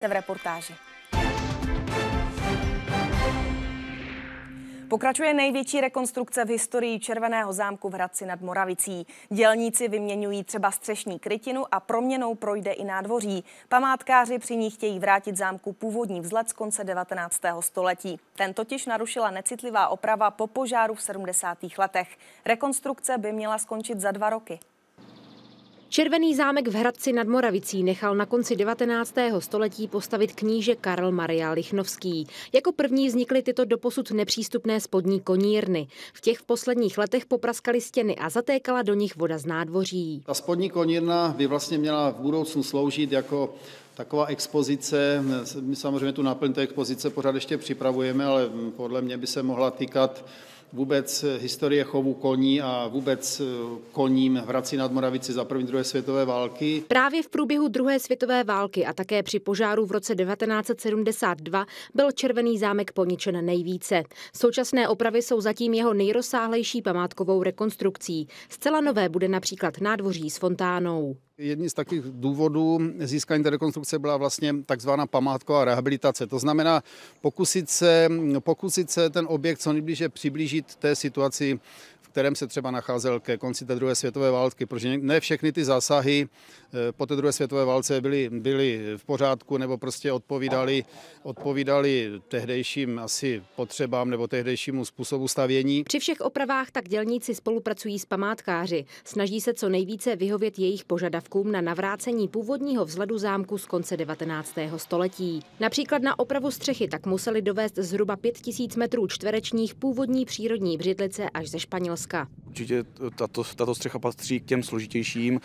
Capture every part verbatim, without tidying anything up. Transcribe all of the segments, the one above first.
v reportáži. Pokračuje největší rekonstrukce v historii Červeného zámku v Hradci nad Moravicí. Dělníci vyměňují třeba střešní krytinu a proměnou projde i nádvoří. Památkáři při ní chtějí vrátit zámku původní vzhled z konce devatenáctého století. Ten totiž narušila necitlivá oprava po požáru v sedmdesátých letech. Rekonstrukce by měla skončit za dva roky. Červený zámek v Hradci nad Moravicí nechal na konci devatenáctého století postavit kníže Karl Maria Lichnowský. Jako první vznikly tyto doposud nepřístupné spodní konírny. V těch v posledních letech popraskaly stěny a zatékala do nich voda z nádvoří. Ta spodní konírna by vlastně měla v budoucnu sloužit jako taková expozice. My samozřejmě tu náplň té expozice pořád ještě připravujeme, ale podle mě by se mohla týkat vůbec historie chovu koní a vůbec koním v Hradci nad Moravicí za první druhé světové války. Právě v průběhu druhé světové války a také při požáru v roce devatenáct set sedmdesát dva byl Červený zámek poničen nejvíce. Současné opravy jsou zatím jeho nejrozsáhlejší památkovou rekonstrukcí. Zcela nové bude například nádvoří s fontánou. Jedním z takových důvodů získání té rekonstrukce byla vlastně takzvaná památková rehabilitace. To znamená pokusit se, pokusit se ten objekt co nejblíže přiblížit té situaci, v kterém se třeba nacházel ke konci té druhé světové války, protože ne všechny ty zásahy po té druhé světové válce byly, byly v pořádku nebo prostě odpovídali, odpovídali tehdejším asi potřebám nebo tehdejšímu způsobu stavění. Při všech opravách tak dělníci spolupracují s památkáři. Snaží se co nejvíce vyhovět jejich požadavkům na navrácení původního vzhledu zámku z konce devatenáctého století. Například na opravu střechy tak museli dovést zhruba pět tisíc metrů čtverečních původní přírodní břidlice až ze Španělska. Určitě tato, tato střecha patří k těm složitějším,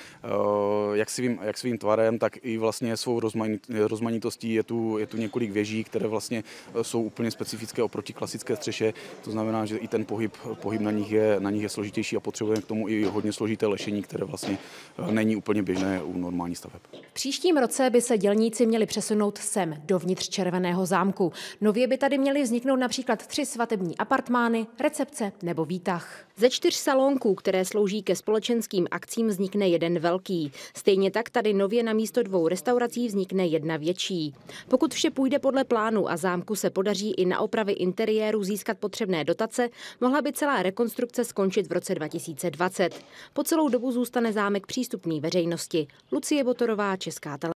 jak svým, jak svým tvarem, tak i vlastně svou rozmanitostí. Je tu, je tu několik věží, které vlastně jsou úplně specifické oproti klasické střeše. To znamená, že i ten pohyb, pohyb na nich je, na nich je složitější a potřebujeme k tomu i hodně složité lešení, které vlastně není úplně běžné u normálních staveb. V příštím roce by se dělníci měli přesunout sem, dovnitř Červeného zámku. Nově by tady měly vzniknout například tři svatební apartmány, recepce nebo výtah. Ze čtyř salónků, které slouží ke společenským akcím, vznikne jeden velký. Stejně tak tady nově na místo dvou restaurací vznikne jedna větší. Pokud vše půjde podle plánu a zámku se podaří i na opravy interiéru získat potřebné dotace, mohla by celá rekonstrukce skončit v roce dva tisíce dvacet. Po celou dobu zůstane zámek přístupný veřejnosti. Lucie Botorová, Česká televize.